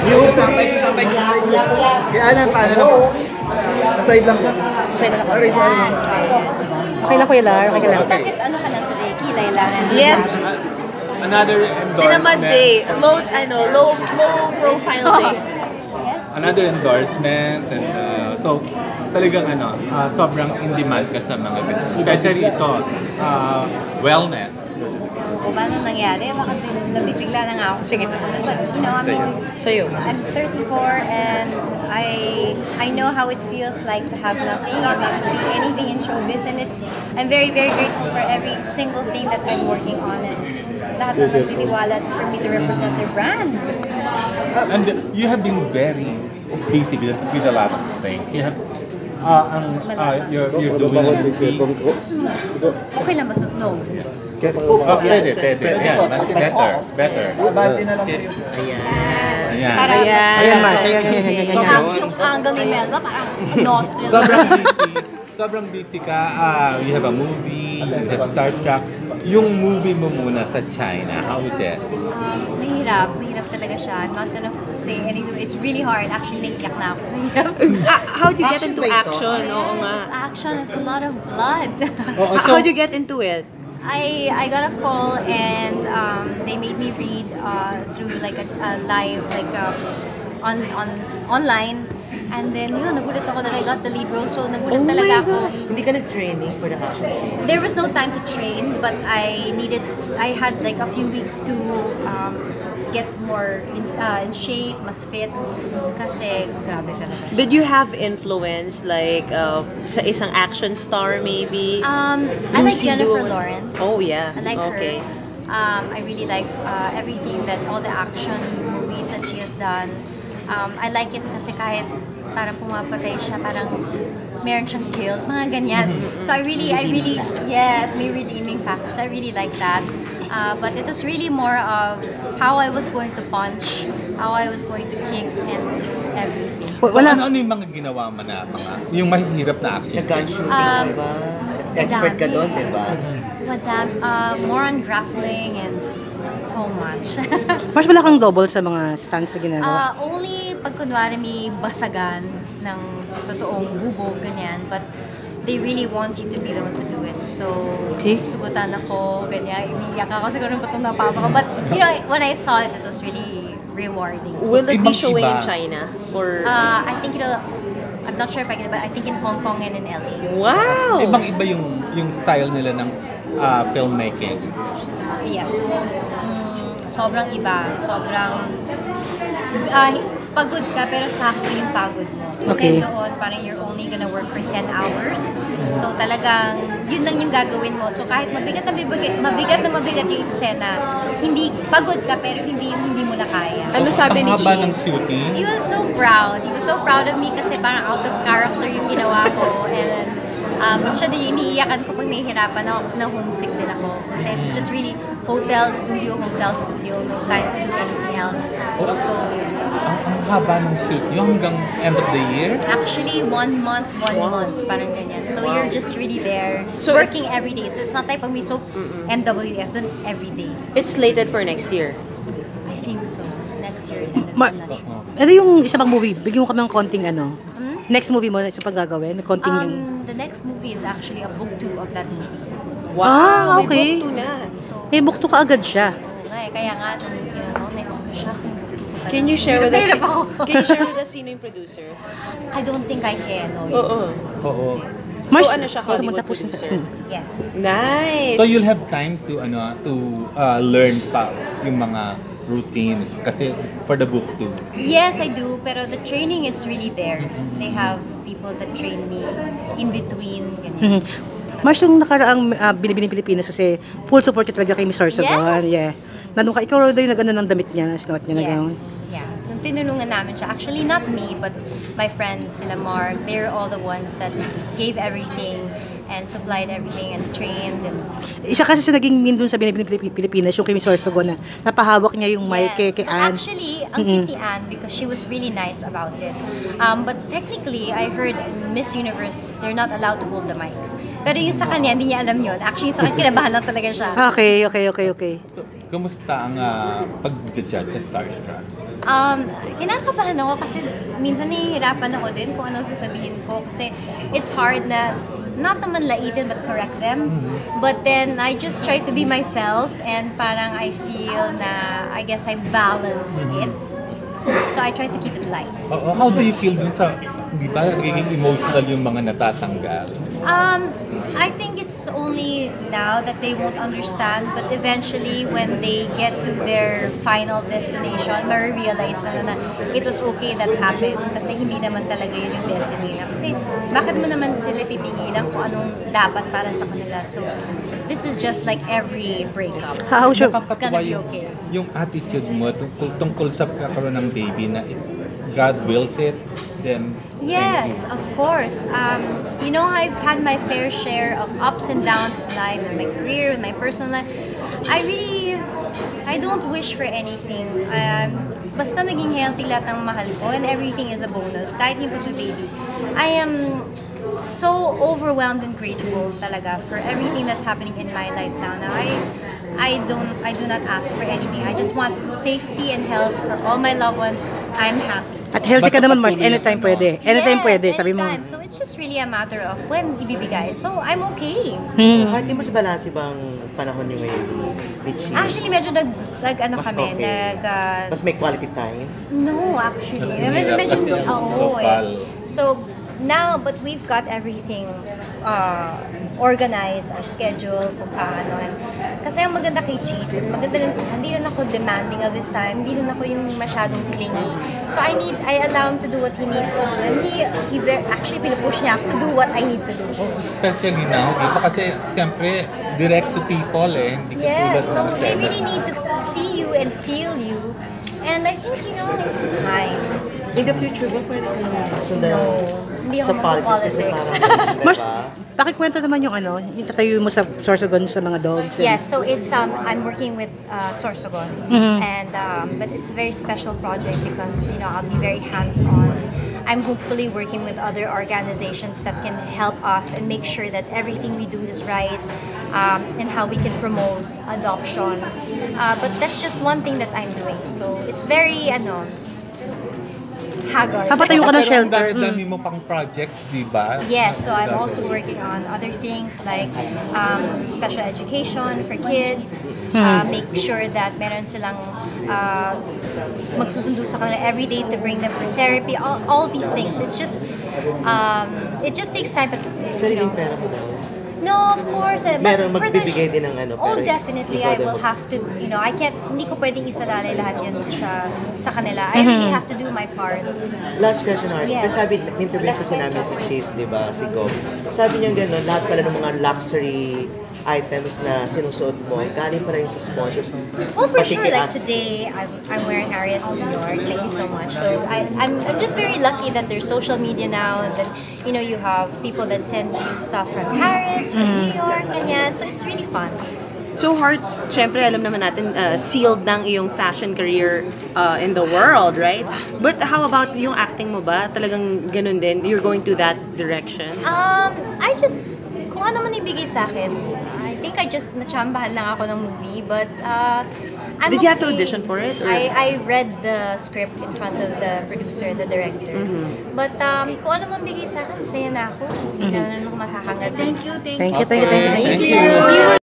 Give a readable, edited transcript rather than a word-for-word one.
Yung sampay. Kaya alam, paano lang? Aside lang po. Aside lang. Okay lang Kuya Lar, okay lang. Bakit ano ka lang today? Kilay lang. Yes. Another Tinaman endorsement. day. Low profile day. Another endorsement. And, so, talagang sobrang in demand ka sa mga ganito. Especially ito, wellness. O paano nangyari? Bakit nabibigla na nga ako? Sige. But, you know, I mean, Sa'yo. I'm 34 and I know how it feels like to have nothing and not to be anything in showbiz, and I'm very, very grateful for every single thing that I'm working on, and lahat na nagtitiwala for me to represent their brand. And you have been very busy with a lot of things. You have, you're doing a movie. Okay lang ba? No. Oh, pwede. Ayan, better. Ayan. Para Ayan, Mars. Ayan. yung angle ni Melba, parang nostril. Sobrang busy ka. You have a movie, you have Starstruck. Yung movie mo muna sa China, how is it? Mahirap talaga siya. I'm not gonna say anything. It's really hard. Actually, naiiyak na ako sa hirap. How do you get into action? Oo nga. It's action. It's a lot of blood. How do you get into it? I got a call and they made me read through like a live online, and then yun, nagulat ako that I got the lead role, so nagulat talaga ako. Hindi ka nag-training for the action scene? There was no time to train, but I had like a few weeks to get more in shape, mas fit, kasi grabe talaga. Did you have influence like sa isang action star maybe? I like Jennifer Lawrence. Oh yeah. I like okay. her. I really like everything all the action movies that she has done. I like it kasi kahit parang pumapatay siya, parang meron siyang guilt, mga ganyan. So I really, yes, may redeeming factors. I really like that. But it was really more of how I was going to punch, how I was going to kick, and everything. So, ano yung mga ginawa mo na yung mahihirap na action? Nag-gun shooting, diba? Expert ka doon, diba? More on grappling and so much. Mars, wala kang double sa mga stunts na ginagawa? Only pag kunwari may basagan ng totoong bubog, ganyan. But they really want you to be the one to do it. So, sugutan ako, ganyan. Umiiyak ako siguro ba't nung napasok ko. But, you know, when I saw it, it was really rewarding. Will it be showing in China? Or I think I'm not sure if I can, but I think in Hong Kong and in LA. wow! Ibang-iba yung style nila ng filmmaking. Yes. Sobrang iba. Sobrang pagod ka pero sakto yung pagod mo. Kasi doon parang you're only gonna work for 10 hours. So talagang yun lang yung gagawin mo. So kahit mabigat na mabigat yung eksena, hindi pagod ka pero hindi mo na kaya. Ano sabi ni Ang haba ng Cheese? shooting. He was so proud. He was so proud of me kasi parang out of character yung ginawa ko. And siya din yung iniiyakan ko pag nahihirapan ako kasi na-homesick din ako. Kasi it's just really hotel, studio, no time to do anything else. So, Ang haba ng shoot. Yung hanggang end of the year? actually, 1 month, parang ganyan. So, you're just really there, So, working every day. So, it's not like pag may soap, NWF, dun every day. It's slated for next year. I think so. Next year, I'm not sure. Ano yung isa pang movie? Bigyan mo kami ng konting next movie mo na isa pang gagawin? May konting The next movie is actually a book 2 of that movie. Wow, okay. May book 2 na. So, May book to ka agad siya. kaya nga, next shocks ng book 2. Can you share with us? Hirap ako. Can you share with us sino yung producer? I don't think I can. No. Oo. So ano siya, Hollywood tapos na. producer? Yes. Nice! So you'll have time to learn pa yung mga routines kasi for the book too. Yes, I do. Pero the training is really there. They have people that train me in between. Ganyan. Mars, yung nakaraang Binibining Pilipinas kasi full support ka talaga kay Miss Sorsogon. Yes. Yeah. Nandun ka, ikaw daw yung nag-ano ng damit niya, sinuot niya na gano'n. Yeah. Nung tinulungan namin siya, actually not me, but my friends, sila Mark, they're all the ones that gave everything and supplied everything and trained. And Isa kasi sa naging mean dun sa Binibining Pilipinas, yung kay Miss Sorsogon na napahawak niya yung mic kay Anne. Actually, ang cute ni Anne because she was really nice about it. But technically, I heard Miss Universe, they're not allowed to hold the mic. Pero yung sa kanya, hindi niya alam yun. Actually, sa kanya, kinabahan lang talaga siya. Okay. So, kamusta ang pag-judge sa Starstruck? Kinakabahan ako kasi minsan nahihirapan ako din kung ano sasabihin ko kasi it's hard na not naman laitin but correct them. But then I just try to be myself and parang I feel na I guess I balance it. So I try to keep it light. How do you feel dun sa, di ba, nagiging emotional yung mga natatanggal? I think it's only now that they won't understand, but eventually when they get to their final destination, ma-realize na it was okay that happened kasi hindi naman talaga yun yung destiny nila. Kasi bakit mo naman sila pipigilan kung anong dapat para sa kanila? So this is just like every breakup. How sure? It's gonna be okay. Yung attitude mo tungkol sa kakaroon ng baby na God wills it, then Yes, of course. You know, I've had my fair share of ups and downs in life, in my career, in my personal life. I don't wish for anything. Basta maging healthy lahat ng mahal ko and everything is a bonus. Kahit yung pag-baby. I am so overwhelmed and grateful talaga for everything that's happening in my life now. Now, I do not ask for anything. I just want safety and health for all my loved ones. I'm happy. At healthy ka naman, Mars. Anytime pwede. Anytime Yes, pwede, sabi mo. anytime. So it's just really a matter of when ibibigay. So I'm okay. Heart, di mas balanse bang panahon niyo ngayon ni Cheese? Actually, medyo ano Mas kami, okay. Mas may quality time? No, actually. Mas mahirap kasi ang lokal. So, now, but we've got everything organized, our schedule, kung paano. And, kasi ang maganda kay Cheese, and maganda rin sa hindi rin ako demanding of his time, hindi rin ako yung masyadong clingy. So I allow him to do what he needs to do. And he actually pinupush niya ako to do what I need to do. Especially now, di ba? Kasi siyempre, direct to people hindi Yes, katulad so ng they tele. really need to see you and feel you. And I think, it's time. In the future ba pwede kong sundan No, hindi ako sa politics kasi magpo-politics. parang, Mars, diba? pakikwento naman yung yung tatayo mo sa Sorsogon sa mga dogs. Yes, so it's I'm working with Sorsogon, and but it's a very special project because I'll be very hands-on. I'm hopefully working with other organizations that can help us and make sure that everything we do is right, and how we can promote adoption. But that's just one thing that I'm doing. So it's very haggard. Papatayo ka ng Pero ang shelter. dami-dami mo pang projects, di ba? Yes, so I'm also working on other things like special education for kids, make sure that meron silang magsusundo sa kanila every day to bring them for therapy, all these things. It's just, it just takes time. But, Sariling pera mo daw. No, of course. But Meron for the magbibigay din ng Oh, pero definitely. ikaw I will din have to, hindi ko pwedeng isalalay lahat yan sa kanila. I really have to do my part. Last question, Art. Yes. Kasi sabi, interview kasi namin si Chase, di ba, si Go. Sabi niya gano'n, lahat pala ng mga luxury items na sinusuot mo, galing pala yung sa sponsors. Well, for Pati sure. kay Like Ast- today, I'm wearing Arias New York. Thank you so much. So I'm just very lucky that there's social media now, and then you have people that send you stuff from Paris, from New York, ganyan. So it's really fun. So Heart, syempre alam naman natin, sealed ng iyong fashion career in the world, right? But how about yung acting mo ba? Talagang ganun din? You're going to that direction? Kung ano man ibigay sa akin, I think I just natsambahan lang ako ng movie, but I'm Did you have to okay. audition for it, or? I read the script in front of the producer, the director. But kung ano man bigay sa akin, masaya na ako. Hindi na naman ako makakagat. Thank you. Thank you. Thank you.